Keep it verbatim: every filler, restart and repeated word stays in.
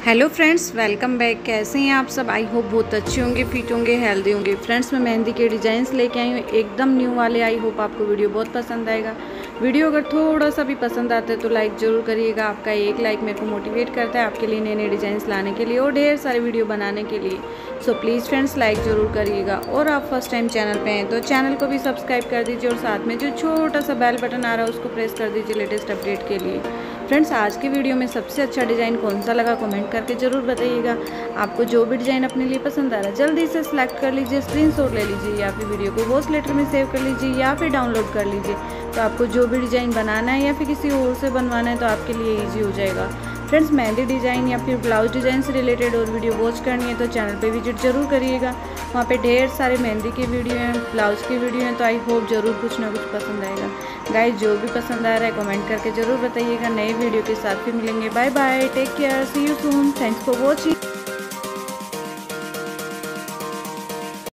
Hello friends, welcome back. कैसे हैं आप सब? आई होप बहुत अच्छे होंगे, फिट होंगे, हेल्दी होंगे। फ्रेंड्स, मैं मेहंदी के डिज़ाइंस लेके आई हूँ एकदम न्यू वाले। आई होप आपको वीडियो बहुत पसंद आएगा। वीडियो अगर थोड़ा सा भी पसंद आता है तो लाइक ज़रूर करिएगा। आपका एक लाइक मेरे को मोटिवेट करता है आपके लिए नए नए डिज़ाइंस लाने के लिए और ढेर सारे वीडियो बनाने के लिए। सो प्लीज़ फ्रेंड्स, लाइक ज़रूर करिएगा। और आप फर्स्ट टाइम चैनल पे हैं तो चैनल को भी सब्सक्राइब कर दीजिए और साथ में जो छोटा सा बेल बटन आ रहा है उसको प्रेस कर दीजिए लेटेस्ट अपडेट के लिए। फ्रेंड्स, आज की वीडियो में सबसे अच्छा डिज़ाइन कौन सा लगा कमेंट करके ज़रूर बताइएगा। आपको जो भी डिज़ाइन अपने लिए पसंद आ रहा है जल्दी से सिलेक्ट कर लीजिए, स्क्रीनशॉट ले लीजिए या फिर वीडियो को वॉइस लेटर में सेव कर लीजिए या फिर डाउनलोड कर लीजिए। तो आपको जो भी डिज़ाइन बनाना है या फिर किसी और से बनवाना है तो आपके लिए ईजी हो जाएगा। फ्रेंड्स, मेहंदी डिज़ाइन या फिर ब्लाउज डिज़ाइन से रिलेटेड और वीडियो वॉच करनी है तो चैनल पे विजिट जरूर करिएगा। वहाँ पे ढेर सारे मेहंदी की वीडियो हैं, ब्लाउज की वीडियो हैं, तो आई होप ज़रूर कुछ ना कुछ पसंद आएगा। गाइस, जो भी पसंद आ रहा है कमेंट करके ज़रूर बताइएगा। नए वीडियो के साथ फिर मिलेंगे। Bye bye, take care, see you soon, thanks for watching.